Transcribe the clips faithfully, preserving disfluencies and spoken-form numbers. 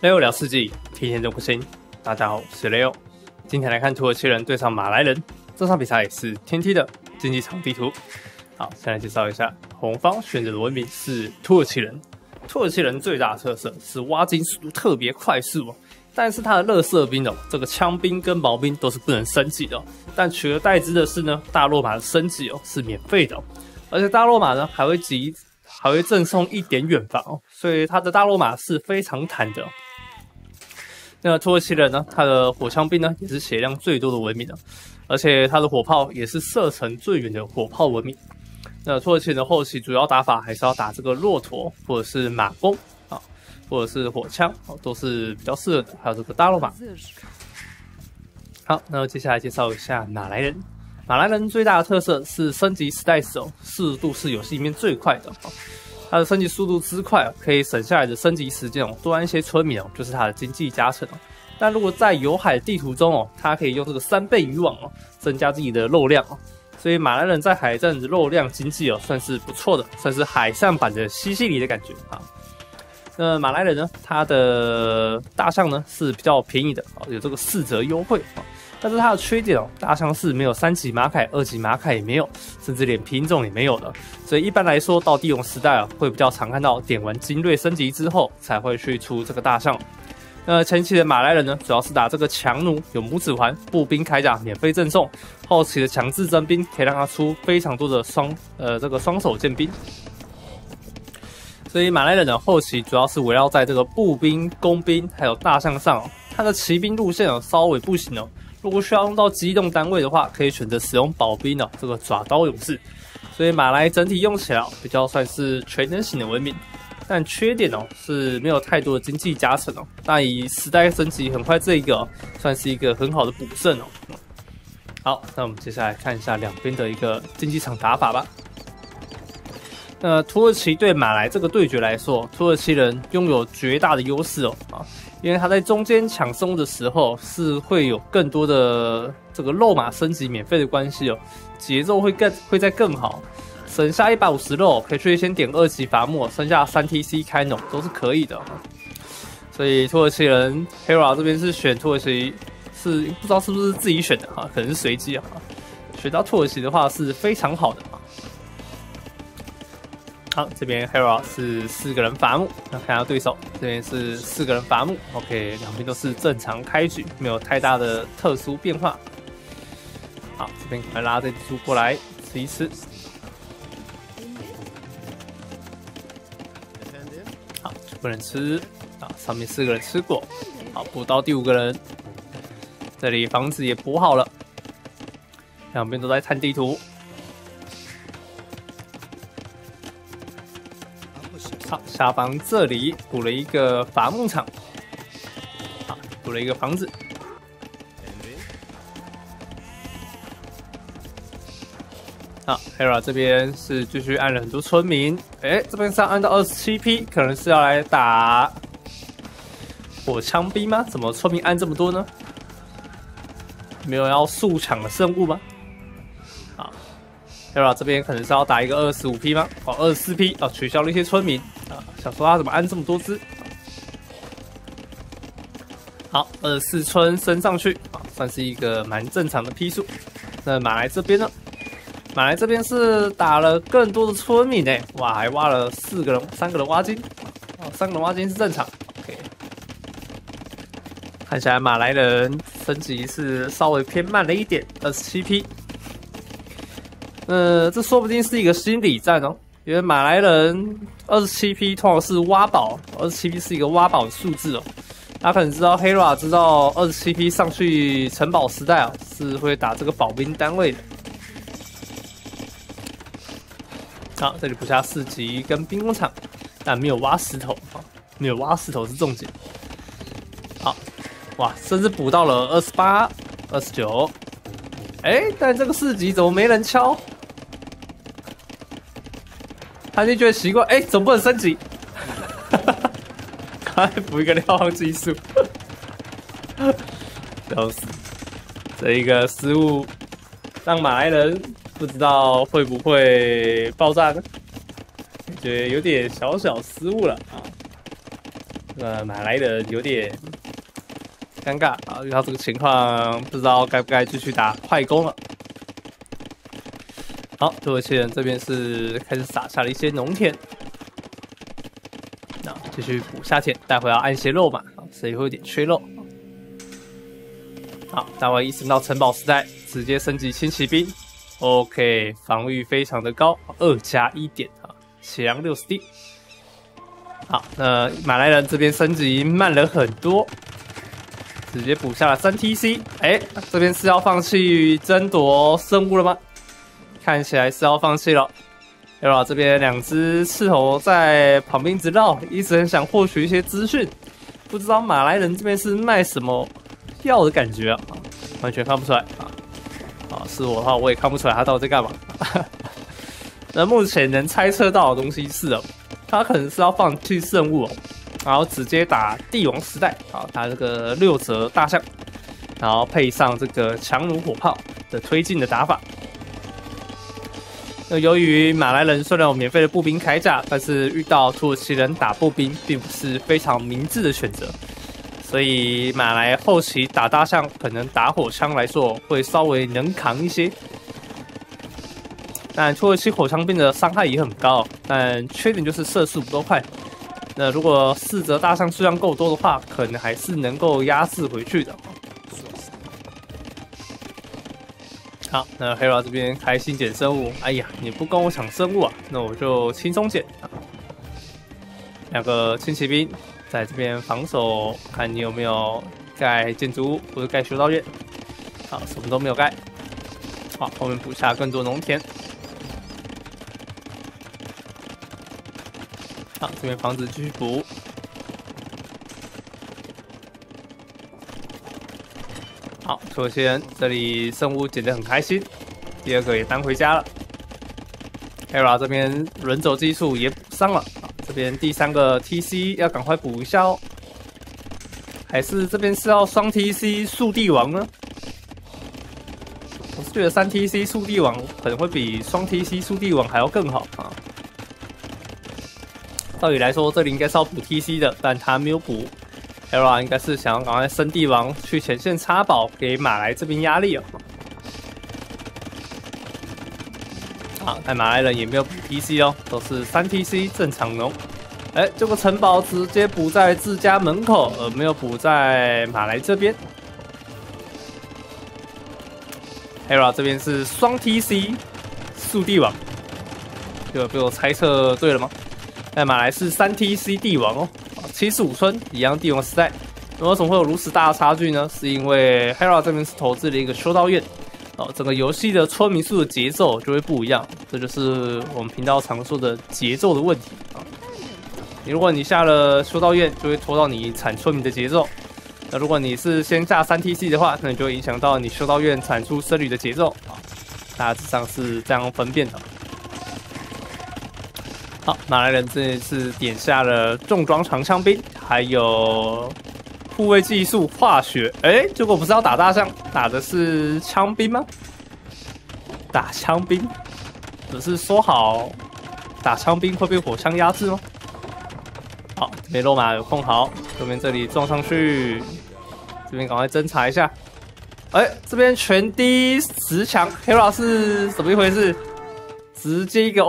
Leo 聊世纪，天天都不行。大家好，我是 Leo。今天来看土耳其人对上马来人，这场比赛是天梯的竞技场地图。好，先来介绍一下，红方选择的文明是土耳其人。土耳其人最大的特色是挖金速度特别快速哦，但是他的垃圾兵哦，这个枪兵跟毛兵都是不能升级的、哦。但取而代之的是呢，大洛马的升级哦是免费的、哦，而且大洛马呢还会集还会赠送一点远防哦，所以他的大洛马是非常坦的、哦。那土耳其人呢，他的火枪兵呢也是血量最多的文明的，而且他的火炮也是射程最远的火炮文明。那土耳其人的后期主要打法还是要打这个骆驼或者是马弓啊，或者是火枪，都是比较适合的。还有这个大罗马。好，那接下来介绍一下马来人。马来人最大的特色是升级时代时哦，速度是游戏里面最快的。它的升级速度之快，可以省下来的升级时间哦，多安一些村民哦，就是它的经济加成哦。但如果在有海地图中哦，它可以用这个三倍渔网哦，增加自己的肉量哦。所以马来人在海战的肉量经济哦，算是不错的，算是海上版的西西里的感觉啊。那马来人呢，它的大象呢是比较便宜的哦，有这个四折优惠啊。但是它的缺点哦，大象是没有三级马凯、二级马凯也没有，甚至连品种也没有的。所以一般来说，到地龙时代啊，会比较常看到点完精锐升级之后才会去出这个大象。那前期的马来人呢，主要是打这个强弩，有拇指环、步兵铠甲免费赠送；后期的强制征兵可以让他出非常多的双呃这个双手剑兵。所以马来人的后期主要是围绕在这个步兵、工兵还有大象上、哦。他的骑兵路线哦稍微不行哦。如果需要用到机动单位的话，可以选择使用保兵哦，这个爪刀勇士。所以马来整体用起来比较算是全能型的文明，但缺点哦是没有太多的经济加成哦。但以时代升级很快这一个、哦，算是一个很好的补胜哦。好，那我们接下来看一下两边的一个竞技场打法吧。那土耳其对马来这个对决来说，土耳其人拥有绝大的优势哦啊。因为他在中间抢生物的时候是会有更多的这个肉马升级免费的关系哦，节奏会更会再更好，省下一百五十肉可以去先点二级伐木，剩下三 T C 开农都是可以的、哦。所以土耳其人 Hera 这边是选土耳其，是不知道是不是自己选的哈，可能是随机啊。选到土耳其的话是非常好的。好，这边 Hera 是四个人伐木，那看下对手这边是四个人伐木 ，OK， 两边都是正常开局，没有太大的特殊变化。好，这边赶快拉这只猪过来吃一吃。好，就不能吃啊，上面四个人吃过。好，补到第五个人，这里房子也补好了，两边都在探地图。好，下方这里补了一个伐木场，好，补了一个房子。好 ，Hera 这边是继续按了很多村民，哎，这边是要按到二十七批，可能是要来打火枪兵吗？怎么村民按这么多呢？没有要速抢的生物吗？好 ，Hera 这边可能是要打一个二十五批吗？哦，二十四批哦，取消了一些村民。啊，想说他怎么按这么多只？好，二十四村升上去啊，算是一个蛮正常的批数。那马来这边呢？马来这边是打了更多的村民呢，哇，还挖了四个人，三个人挖金，哦，三个人挖金是正常。OK， 看起来马来人升级是稍微偏慢了一点，二十七批。呃，这说不定是一个心理战哦。因为马来人二十七批通常是挖宝，二十七批是一个挖宝的数字哦。大家可能知道 Hera 知道二十七批上去城堡时代啊，是会打这个保兵单位的。好，这里补下四级跟兵工厂，但没有挖石头啊，没有挖石头是重点。好，哇，甚至补到了二十八、二十九。哎，但这个四级怎么没人敲？他就觉得奇怪，哎、欸，怎么不能升级？赶快补一个瞭望技术，笑死！这一个失误让马来人不知道会不会爆炸呢？觉得有点小小失误了啊。 呃，马来人有点尴尬啊，遇到这个情况，不知道该不该继续打快攻了。好，土耳其人这边是开始撒下了一些农田，那继续补下田，待会要按些肉嘛，所以会有点缺肉。好，待会一升到城堡时代，直接升级轻骑兵。OK， 防御非常的高，二加一点啊，血量六十 D。好，那马来人这边升级慢了很多。直接补下了三 T C， 哎，这边是要放弃争夺生物了吗？看起来是要放弃了。对吧？这边两只斥候在旁边一直绕，一直很想获取一些资讯，不知道马来人这边是卖什么药的感觉啊，完全看不出来啊。啊，是我的话我也看不出来他到底在干嘛。那目前能猜测到的东西是哦，他可能是要放弃圣物哦。然后直接打帝王时代啊，他这个六折大象，然后配上这个强弩火炮的推进的打法。那由于马来人虽然有免费的步兵铠甲，但是遇到土耳其人打步兵并不是非常明智的选择，所以马来后期打大象可能打火枪来说会稍微能扛一些。但土耳其火枪兵的伤害也很高，但缺点就是射速不够快。那如果四折大象数量够多的话，可能还是能够压制回去的。好，那 Hera 这边开心捡生物，哎呀，你不跟我抢生物啊，那我就轻松捡。两个轻骑兵在这边防守，看你有没有盖建筑物或者盖修道院。好，什么都没有盖。好，后面补下更多农田。好，这边房子继续补。好，土耳其人这里生物捡得很开心，第二个也搬回家了。Hera 这边轮走技术也补上了，这边第三个 T C 要赶快补一下哦。还是这边是要双 T C 速帝王呢？我是觉得三 T C 速帝王可能会比双 T C 速帝王还要更好啊。照理来说，这里应该是要补 T C 的，但他没有补。Hera 应该是想要赶快升帝王去前线插宝，给马来这边压力哦。好，但马来人也没有补 T C 哦，都是三 T C 正常农。哎，这个城堡直接补在自家门口，而没有补在马来这边。Hera 这边是双 T C 速帝王，有被我猜测对了吗？但马来是三 T C 帝王哦。七十五村一样帝王时代，那为什么会有如此大的差距呢？是因为 Hera 这边是投资了一个修道院，哦，整个游戏的村民数的节奏就会不一样，这就是我们频道常说的节奏的问题啊。如果你下了修道院，就会拖到你产村民的节奏；那如果你是先下三 T C 的话，那你就会影响到你修道院产出僧侣的节奏啊。大致上是这样分辨的。好，马来人这次点下了重装长枪兵，还有护卫技术化学。哎，结果不是要打大象，打的是枪兵吗？打枪兵，不是说好打枪兵会被火枪压制吗？好，梅洛马有控好，右边这里撞上去，这边赶快侦查一下。哎，这边全低十强 ，Hera 是怎么一回事？直接一个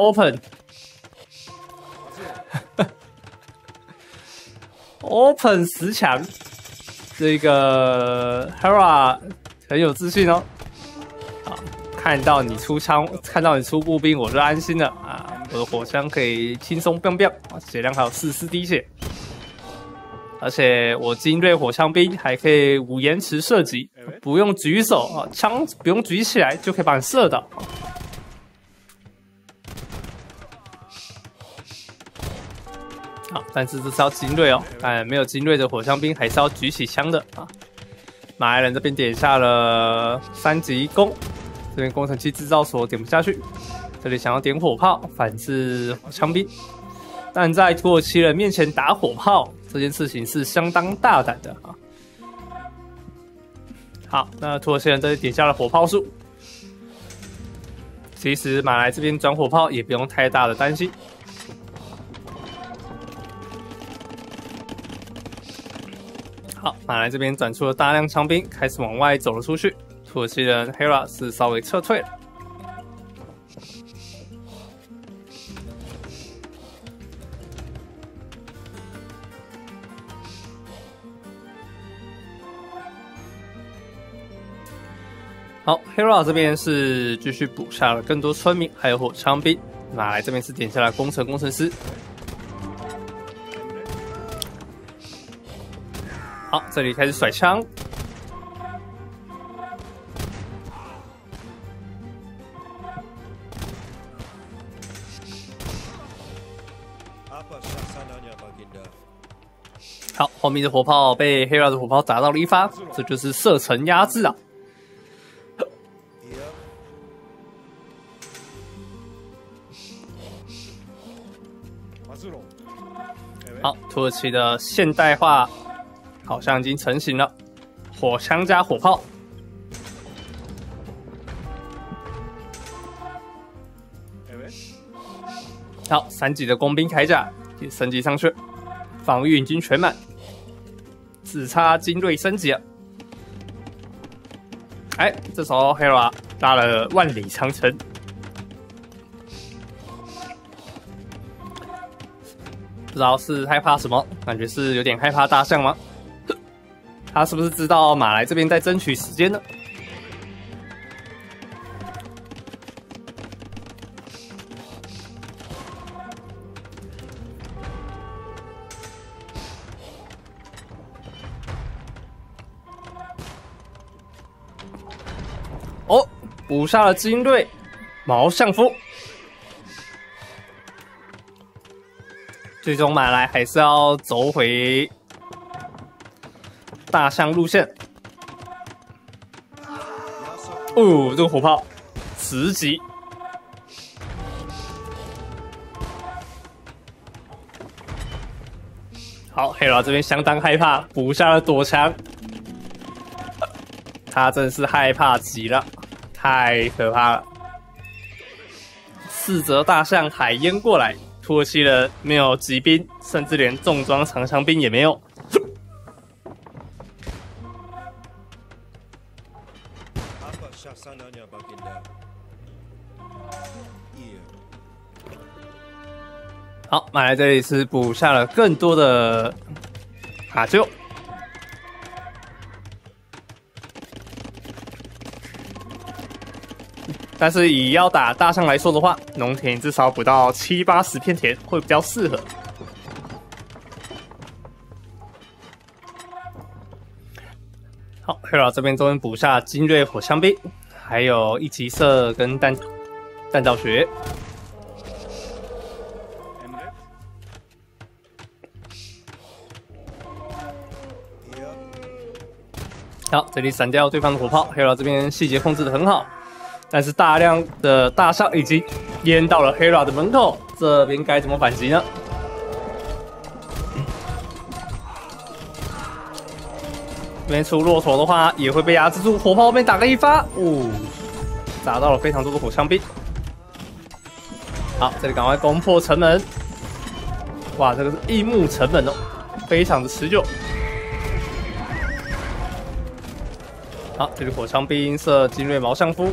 open。Open 十强，这个 Hera 很有自信哦。好，看到你出枪，看到你出步兵，我就安心了啊！我的火枪可以轻松 biang biang， 血量还有四十滴血，而且我精锐火枪兵还可以无延迟射击，不用举手啊，枪不用举起来就可以把你射倒。好，但是这是要精锐哦，哎，没有精锐的火枪兵还是要举起枪的啊。马来人这边点下了三级弓，这边工程器制造所点不下去，这里想要点火炮反制火枪兵，但在土耳其人面前打火炮这件事情是相当大胆的啊。好，那土耳其人这里点下了火炮术，其实马来这边转火炮也不用太大的担心。 好，马来这边转出了大量枪兵，开始往外走了出去。土耳其人 Hera 是稍微撤退了。好 ，Hera 这边是继续补下了更多村民，还有火枪兵。马来这边是点下了工程工程师。好，这里开始甩枪。好，后面的火炮被 Hera 的火炮打到了一发，这就是射程压制啊！好，土耳其的现代化好像已经成型了，火枪加火炮。好，三级的工兵铠甲也升级上去，防御已经全满，只差精锐升级了。哎，这时候 Hera 拉了万里长城。不知道是害怕什么，感觉是有点害怕大象吗？他是不是知道马来这边在争取时间呢？哦，补下了精锐毛相夫。最终马来还是要走回大象路线。哦，这个火炮十级。好，黑佬这边相当害怕，补下了躲墙。他真是害怕极了，太可怕了！四则大象海淹过来。土耳其人没有骑兵，甚至连重装长枪兵也没有。好，马来这里是补下了更多的卡丘。但是以要打大象来说的话，农田至少补到七八十片田会比较适合。好 ，Hera 这边终于补下精锐火枪兵，还有一级射跟弹弹道学。好，这里闪掉对方的火炮 ，Hera 这边细节控制的很好。但是大量的大象已经淹到了 Hera 的门口，这边该怎么反击呢？这边出骆驼的话也会被压制住，火炮被打个一发，哦，打到了非常多的火枪兵。好，这里赶快攻破城门。哇，这个是异木城门哦，非常的持久。好，这里火枪兵射精锐毛相夫。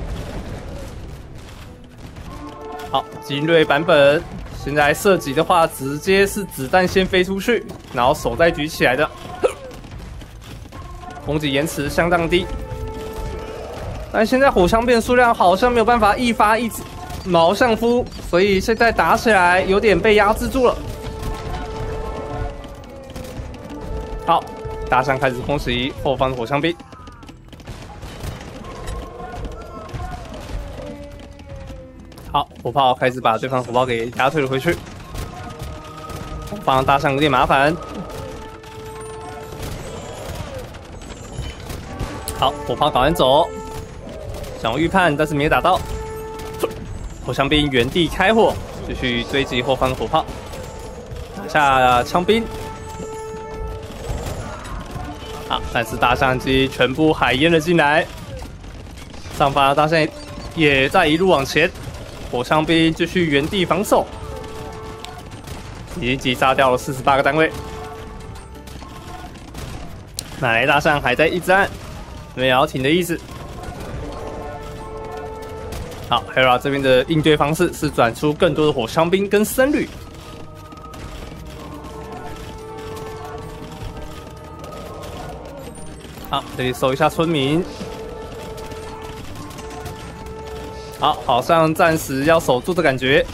好，精锐版本现在射击的话，直接是子弹先飞出去，然后手再举起来的，攻击延迟相当低。但现在火枪兵的数量好像没有办法一发一毛相夫，所以现在打起来有点被压制住了。好，大象开始攻击后方的火枪兵。好，火炮开始把对方火炮给压退了回去。后方大象有点麻烦。好，火炮赶快走，想要预判，但是没打到。火枪兵原地开火，继续追击后方的火炮，打下枪兵。好，但是大象机全部海淹了进来，上方的大象也在一路往前。火枪兵继续原地防守，已经击杀掉了四十八个单位。 马来大象还在一直按，没有要停的意思。好 ，Hera 这边的应对方式是转出更多的火枪兵跟僧侣。好，这里守一下村民。好，好像暂时要守住的感觉。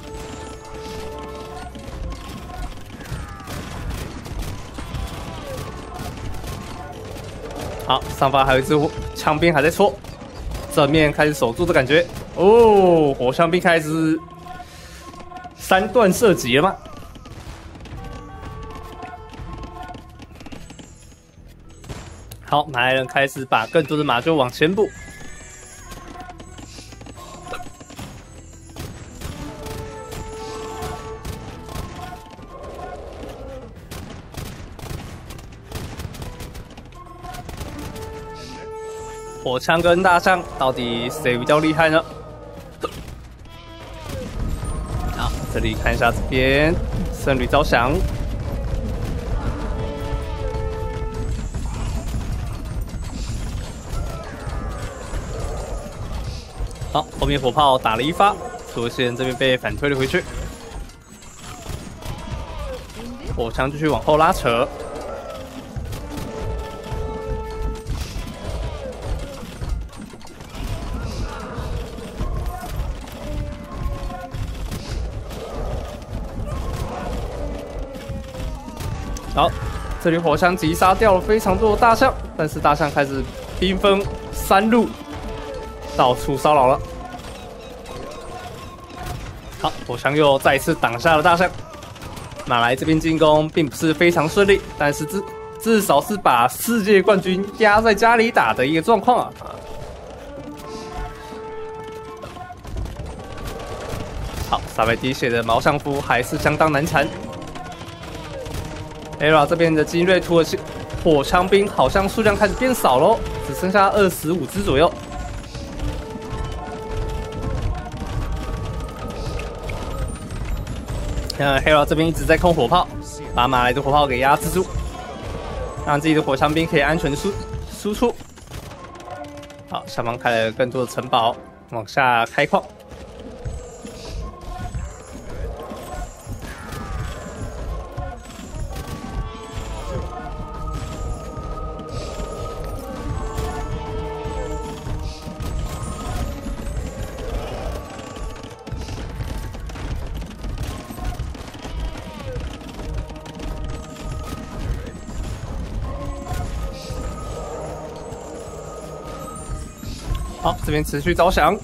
好，上方还有一只枪兵还在戳，正面开始守住的感觉。哦，火枪兵开始三段射击了吗？好，马来人开始把更多的马厩往前补。火枪跟大象到底谁比较厉害呢？好，这里看一下这边，僧侣招降。好，后面火炮打了一发，左线这边被反推了回去。火枪继续往后拉扯。好，这里火枪击杀掉了非常多的大象，但是大象开始兵分三路，到处骚扰了。好，火枪又再次挡下了大象。马来这边进攻并不是非常顺利，但是至至少是把世界冠军压在家里打的一个状况啊。好，洒满滴血的毛相夫还是相当难缠。Hera 这边的精锐土耳其火枪兵好像数量开始变少喽，只剩下二十五只左右。那 Hera 这边一直在空火炮，把马来的火炮给压制住，让自己的火枪兵可以安全的输输出。好，下方开了更多的城堡，往下开矿。好，这边持续招降。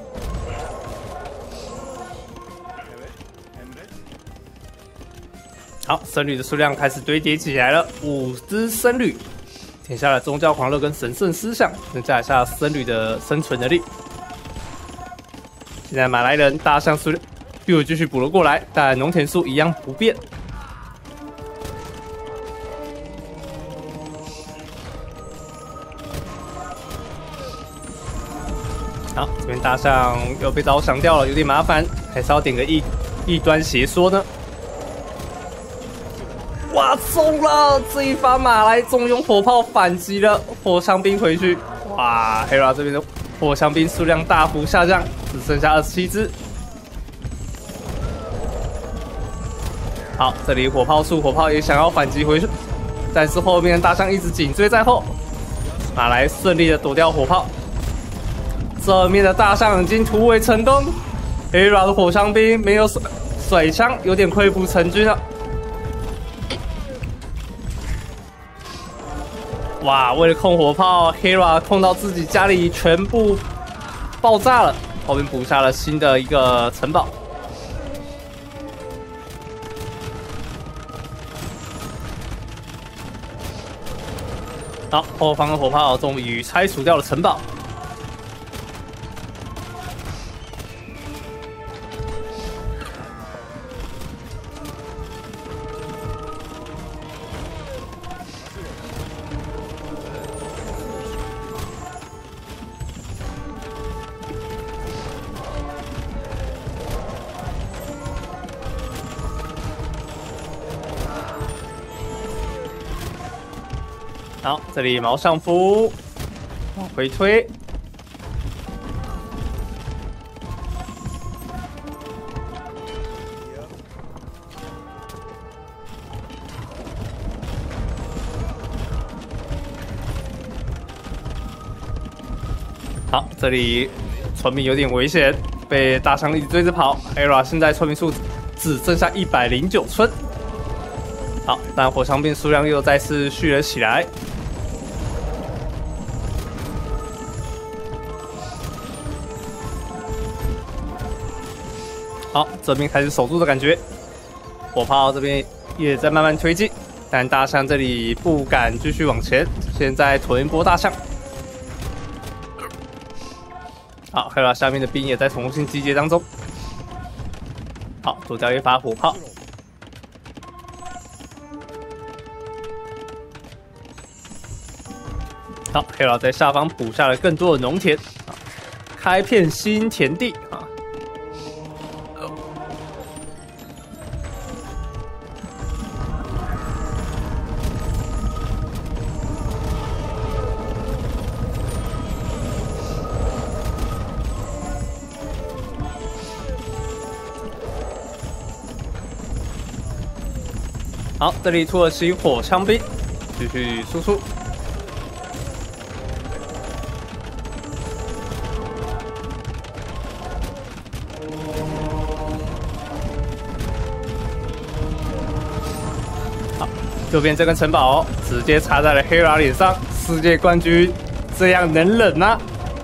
好，僧侣的数量开始堆叠起来了，五只僧侣，填下了宗教狂热跟神圣思想，增加一下僧侣的生存能力。现在马来人大象数量又继续补了过来，但农田数一样不变。好，这边大象又被招降掉了，有点麻烦，还是要点个异异端邪说呢。哇，中了！这一发马来中用火炮反击了火枪兵回去。哇 ，Hera 这边的火枪兵数量大幅下降，只剩下二十七只。好，这里火炮树火炮也想要反击回去，但是后面大象一直紧追在后，马来顺利的躲掉火炮。正面的大象已经突围成功 ，Hera 的火枪兵没有水水枪，有点溃不成军了。哇！为了控火炮 ，Hera 控到自己家里全部爆炸了，后面补下了新的一个城堡。好，后方的火炮终于拆除掉了城堡。 好，这里毛上夫往回推。 好，这里村民有点危险，被大象一直追着跑。Hera 现在村民数只剩下一百零九村。好，但火枪兵数量又再次续了起来。好，这边开始守住的感觉。火炮这边也在慢慢推进，但大象这里不敢继续往前，现在囤一波大象。 好 ，Hera 下面的兵也在重新集结当中。好，多掉一发火炮。好 ，Hera 在下方补下了更多的农田，啊，开片新田地啊。好，这里土耳其火枪兵继续输出。好，右边这根城堡、哦、直接插在了 Hera 脸上，世界冠军这样能忍吗？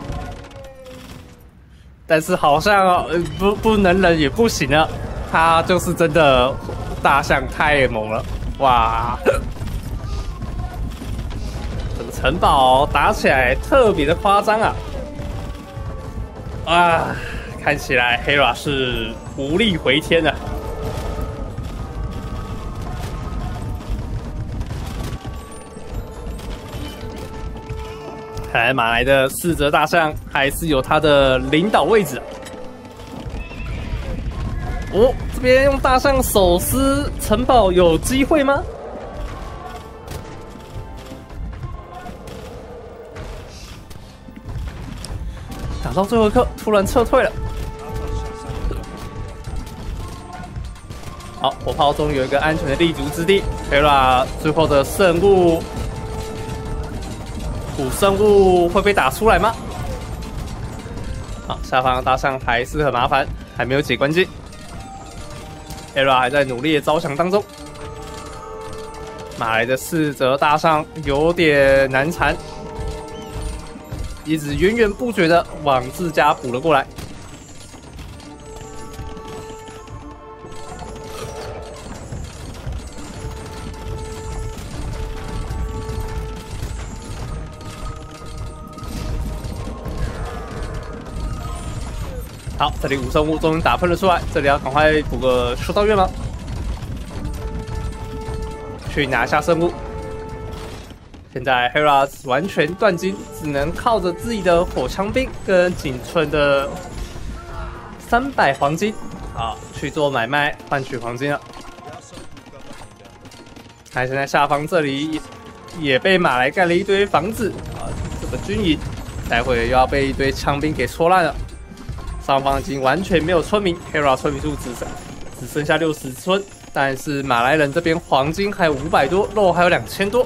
但是好像哦，不不能忍也不行了，他就是真的。 大象太猛了，哇！这个城堡打起来特别的夸张啊！啊，看起来 Hera 是无力回天了。看来马来的四则大象还是有它的领导位置。哦。 这边用大象手撕城堡有机会吗？打到最后一刻，突然撤退了。好，火炮终于有一个安全的立足之地。Hera 最后的圣物，古生物会被打出来吗？好，下方的大象还是很麻烦，还没有解关键。 Hera 还在努力的招降当中，马来的四则大象有点难缠，一直源源不绝的往自家补了过来。好，这里五生物终于打喷了出来，这里要赶快补个修道院了，去拿下生物。现在 Hera 完全断金，只能靠着自己的火枪兵跟仅存的三百黄金，好去做买卖换取黄金了。看现在下方这里也被马来盖了一堆房子啊，这个军营，待会又要被一堆枪兵给戳烂了。 上方已经完全没有村民 ，Hera 村民数只剩只剩下六十村，但是马来人这边黄金还有五百多，肉还有两千多。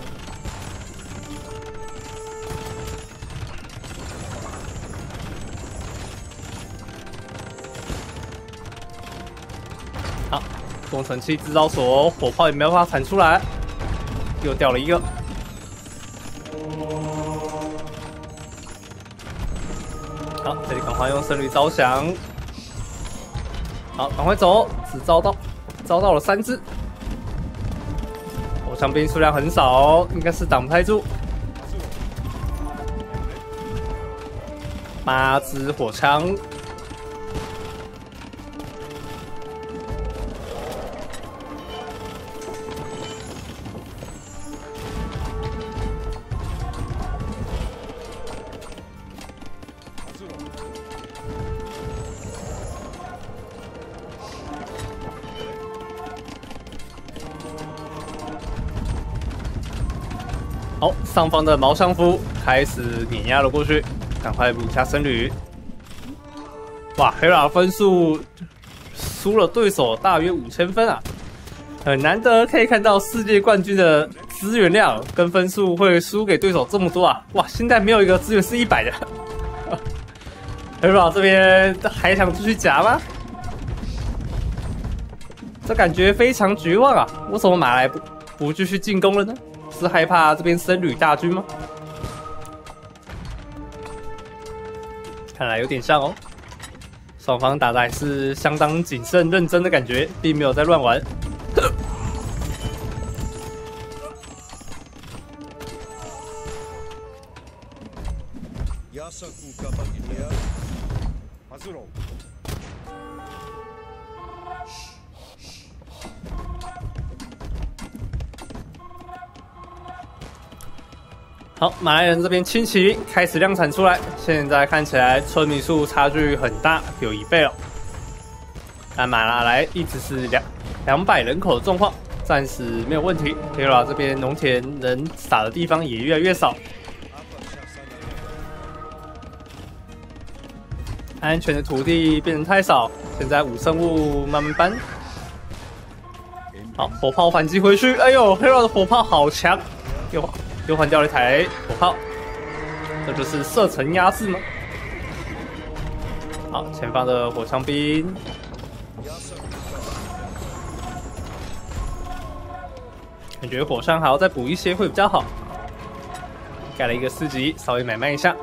好，工程器制造所火炮也没有办法产出来，又掉了一个。 好，这里赶快用圣女招降。好，赶快走，只招到招到了三只，火枪兵数量很少，应该是挡不太住。八支火枪。 好，上方的毛相夫开始碾压了过去，赶快补一下僧侣。哇，黑拉分数输了对手大约五千分啊，很难得可以看到世界冠军的资源量跟分数会输给对手这么多啊！哇，现在没有一个资源是一百的。黑拉这边还想继续夹吗？这感觉非常绝望啊！为什么马来不不继续进攻了呢？是害怕这边僧侣大军吗？看来有点像哦。双方打的还是相当谨慎认真的感觉，并没有在乱玩。好，马来人这边轻骑开始量产出来，现在看起来村民数差距很大，有一倍了。但马来来一直是两两百人口的状况，暂时没有问题。黑拉这边农田能撒的地方也越来越少，安全的土地变成太少，现在五生物慢慢搬。好，火炮反击回去，哎呦，黑拉的火炮好强，又又换掉了一台火炮，这就是射程压制吗？好，前方的火枪兵，感觉火山还要再补一些会比较好。盖了一个四级，稍微买卖一下。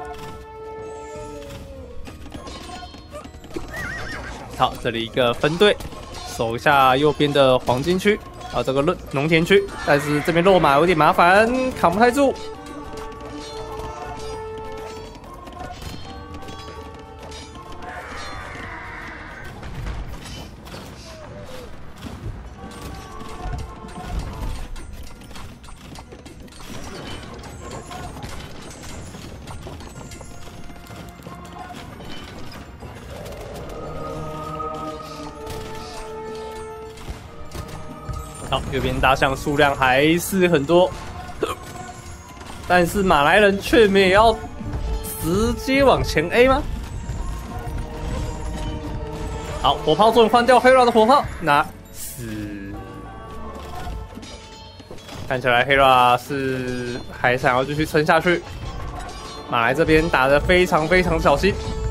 好，这里一个分队，守一下右边的黄金区。啊，这个农农田区，但是这边落马有点麻烦，扛不太住。好，右边大象数量还是很多，但是马来人却没有要直接往前 A 吗？好，火炮终于换掉黑拉的火炮，那是看起来黑拉是还想要继续撑下去。马来这边打得非常非常小心。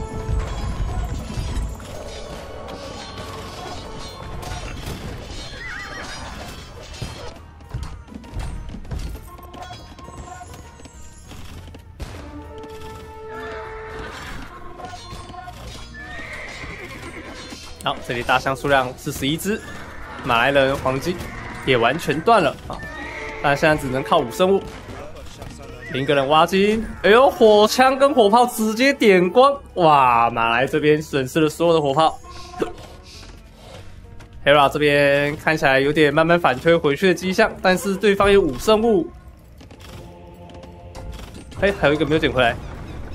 好，这里大象数量是十一只，马来人黄金也完全断了啊！但现在只能靠五生物，零个人挖金，哎呦，火枪跟火炮直接点光，哇！马来这边损失了所有的火炮，黑拉这边看起来有点慢慢反推回去的迹象，但是对方有五生物，哎，还有一个没有捡回来。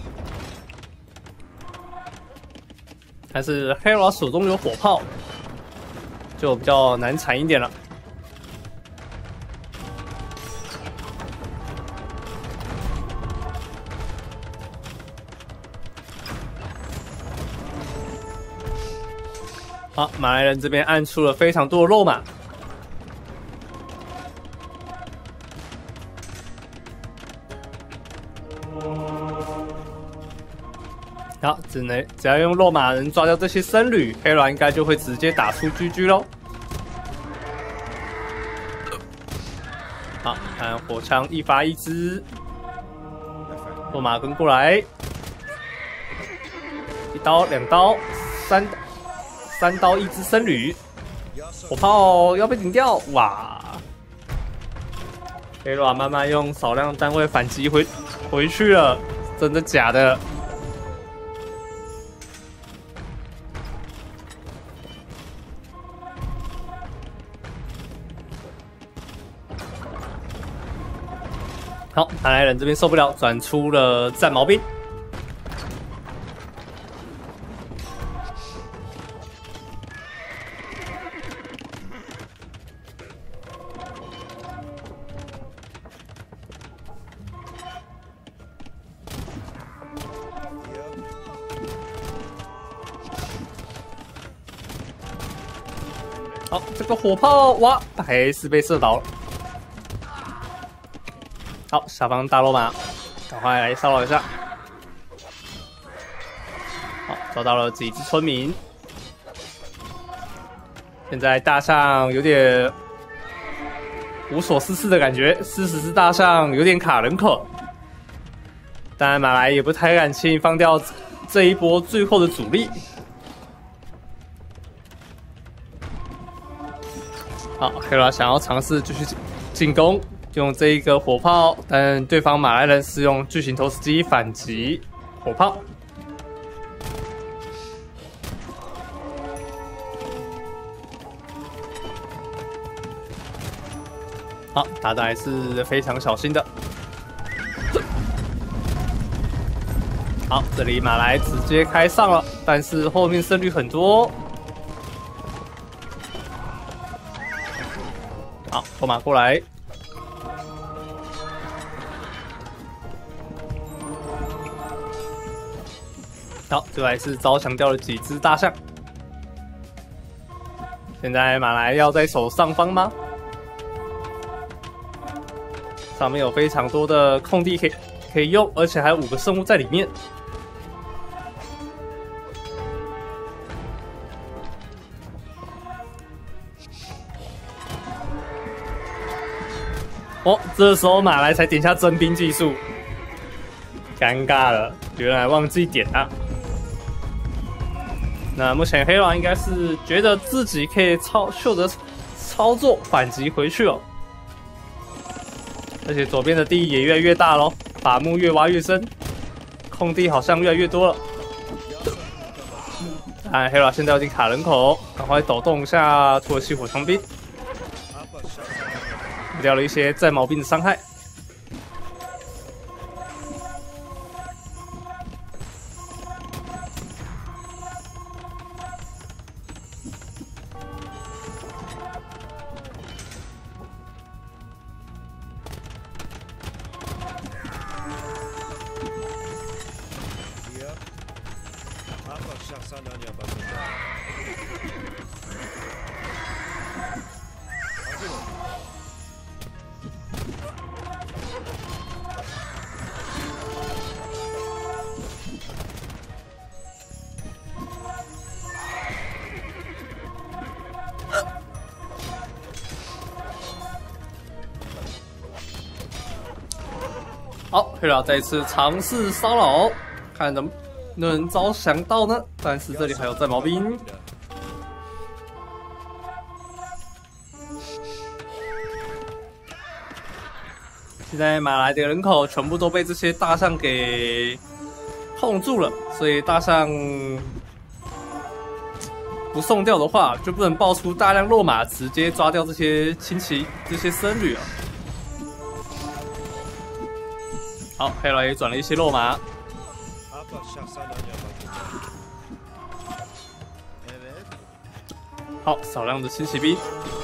但是黑拉手中有火炮，就比较难缠一点了。好，马来人这边按出了非常多的肉马。好，只能只要用肉马能抓掉这些僧侣，黑拉应该就会直接打出 G G 咯。好，看火枪一发一支，肉马跟过来，一刀、两刀、三三刀一支僧侣，火炮要被顶掉，哇！黑拉慢慢用少量单位反击回回去了，真的假的？好，马来人这边受不了，转出了战矛兵。 好，这个火炮哇，还是被射倒了。好，下方大罗马，赶快来骚扰一下。好，找到了几只村民。现在大象有点无所事事的感觉，四十只大象有点卡人口。当然，马来也不太敢轻易放掉这一波最后的主力。好，黑拉想要尝试继续进攻，用这一个火炮，但对方马来人是用巨型投石机反击火炮。好，打的还是非常小心的。好，这里马来直接开上了，但是后面胜率很多。好，后马过来。好，这还是招降掉了几只大象。现在马来要在守上方吗？上面有非常多的空地可以可以用，而且还有五个生物在里面。哦，这时候马来才点下征兵技术，尴尬了，原来忘记点啊。那目前黑狼应该是觉得自己可以操秀的操作反击回去哦，而且左边的地也越来越大咯，伐木越挖越深，空地好像越来越多了。哎，黑狼现在有点卡人口，赶快抖动一下土耳其火枪兵。掉了一些战矛兵的伤害。好，黑佬再次尝试骚扰，看能不能招降到呢？但是这里还有战矛兵。现在马来的人口全部都被这些大象给控住了，所以大象不送掉的话，就不能爆出大量落马，直接抓掉这些轻骑、这些僧侣啊。好，黑佬也转了一些落马。好，少量的轻骑兵。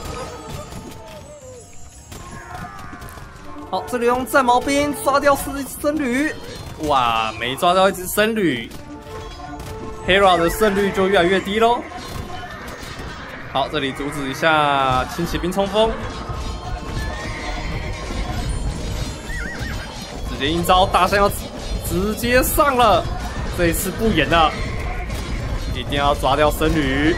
好，这里用战矛兵抓掉四只僧侣。哇，没抓到一只僧侣，黑佬的胜率就越来越低喽。好，这里阻止一下轻骑兵冲锋。直接阴招，大象要直接上了，这一次不演了，一定要抓掉僧侣。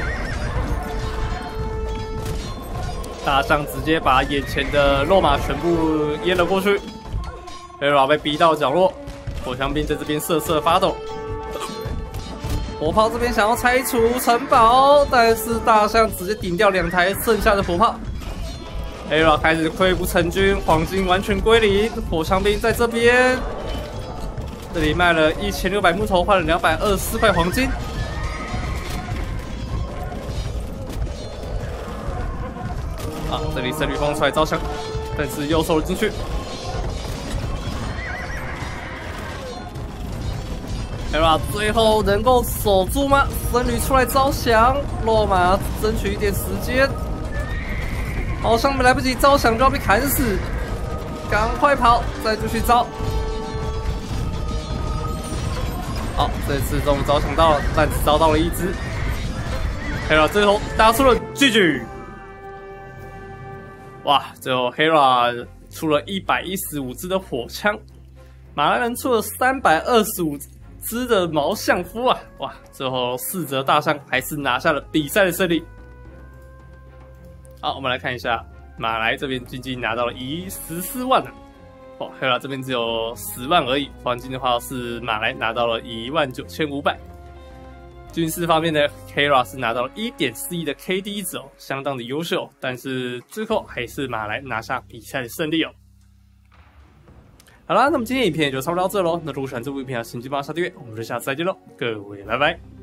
大象直接把眼前的肉马全部淹了过去，黑佬被逼到角落，火枪兵在这边瑟瑟发抖。火炮这边想要拆除城堡，但是大象直接顶掉两台剩下的火炮。黑佬开始溃不成军，黄金完全归零。火枪兵在这边，这里卖了一千六百木头，换了两百二十四块黄金。啊，这里圣女风出来招降，但是又收了进去。黑佬最后能够守住吗？僧侣出来招降，落马争取一点时间。好像没来不及招降就要被砍死，赶快跑，再继续招。好，这次终于招降到了，但只招到了一只。黑佬最后打出了 G G。 最后 Hera 出了一百一十五支的火枪，马来人出了三百二十五支的毛相夫啊！哇，最后四则大伤还是拿下了比赛的胜利。好，我们来看一下马来这边军金拿到了一十四万啊，哦 ，Hera 这边只有十万而已。黄金的话是马来拿到了一万九千五百。军事方面呢 ，Hera 是拿到了 一点四亿的 K D 值哦，相当的优秀，但是最后还是马来拿下比赛的胜利哦。好啦，那么今天影片也就差不多到这喽。那如果喜欢这部影片，请记得帮我下订阅，我们就下次再见喽，各位拜拜。